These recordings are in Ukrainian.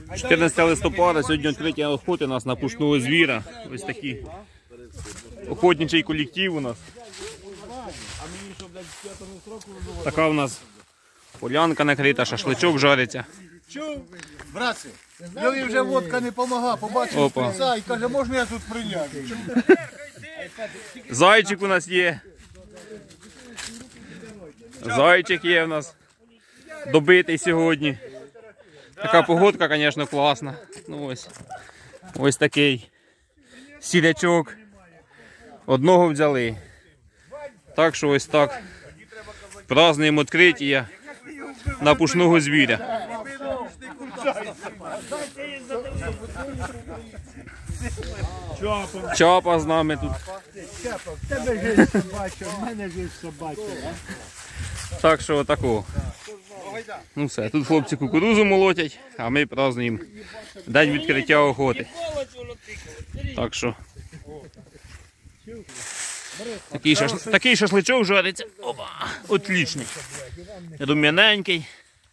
14 листопада, сьогодні відкриття охоти у нас на пушного звіра. Ось такий охотничий колектив у нас. Така у нас полянка накрита, шашличок жариться. Чув, братці, йому вже водка не допомагає, побачив шприца і каже, можна я тут прийняти? Зайчик у нас є. Зайчик є у нас. Добитий сьогодні. Така погодка, звісно, класна. Ну, ось такий сілячок. Одного взяли. Так що ось так. Празднуємо відкриття на пушного звіря. Чапа з нами тут. Чапа, в тебе ж собача, в мене ж собача. Так що отако. Ну все, тут хлопці кукурузу молотять, а ми празднуємо день відкриття охоти. Так що такий шашличок жариться. Опа, отличний. Рум'яненький.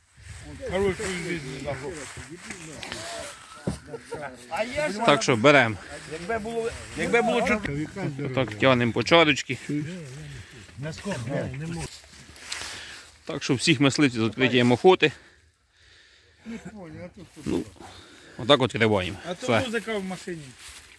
Так що беремо. Якби було Так тягнемо по чарочки. Так що всіх мисливців з відкриттям охоти. Ну, отак от відкриваємо. А то музика в машині.